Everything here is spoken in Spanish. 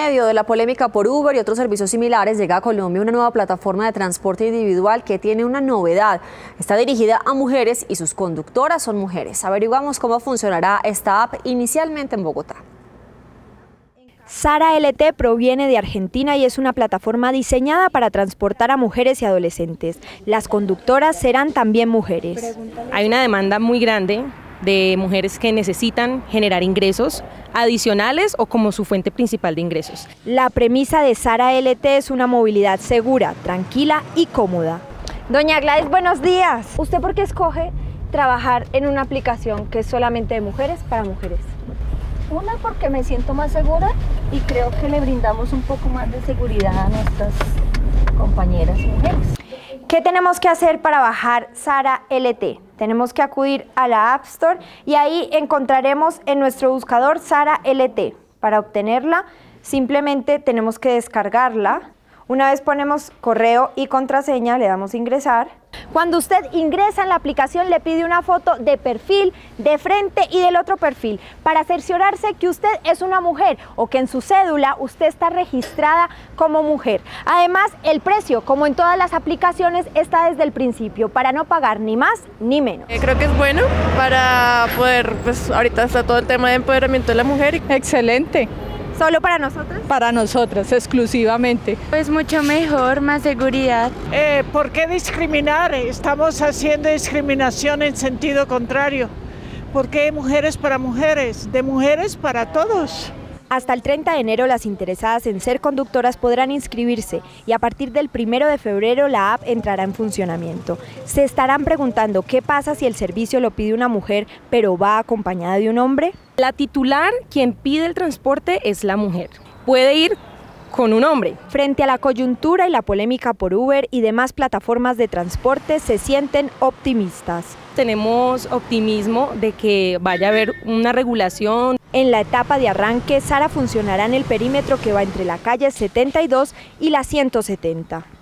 medio de la polémica por Uber y otros servicios similares, llega a Colombia una nueva plataforma de transporte individual que tiene una novedad. Está dirigida a mujeres y sus conductoras son mujeres. Averiguamos cómo funcionará esta app inicialmente en Bogotá. Sara LT proviene de Argentina y es una plataforma diseñada para transportar a mujeres y adolescentes. Las conductoras serán también mujeres. Hay una demanda muy grande de mujeres que necesitan generar ingresos adicionales o como su fuente principal de ingresos. La premisa de Sara LT es una movilidad segura, tranquila y cómoda. Doña Gladys, buenos días. ¿Usted por qué escoge trabajar en una aplicación que es solamente de mujeres para mujeres? Una, porque me siento más segura y creo que le brindamos un poco más de seguridad a nuestras compañeras mujeres. ¿Qué tenemos que hacer para bajar Sara LT? Tenemos que acudir a la App Store y ahí encontraremos en nuestro buscador Sara LT. Para obtenerla, simplemente tenemos que descargarla. Una vez ponemos correo y contraseña, le damos a ingresar. Cuando usted ingresa en la aplicación, le pide una foto de perfil, de frente y del otro perfil, para cerciorarse que usted es una mujer o que en su cédula usted está registrada como mujer. Además, el precio, como en todas las aplicaciones, está desde el principio, para no pagar ni más ni menos. Creo que es bueno para poder, pues ahorita está todo el tema de empoderamiento de la mujer. Excelente. ¿Solo para nosotros? Para nosotras, exclusivamente. Es mucho mejor, más seguridad. ¿Por qué discriminar? Estamos haciendo discriminación en sentido contrario. ¿Por qué mujeres para mujeres? De mujeres para todos. Hasta el 30 de enero las interesadas en ser conductoras podrán inscribirse y a partir del 1 de febrero la app entrará en funcionamiento. Se estarán preguntando qué pasa si el servicio lo pide una mujer pero va acompañada de un hombre. La titular, quien pide el transporte, es la mujer. Puede ir con un hombre. Frente a la coyuntura y la polémica por Uber y demás plataformas de transporte, se sienten optimistas. Tenemos optimismo de que vaya a haber una regulación. En la etapa de arranque, Sara funcionará en el perímetro que va entre la calle 72 y la 170.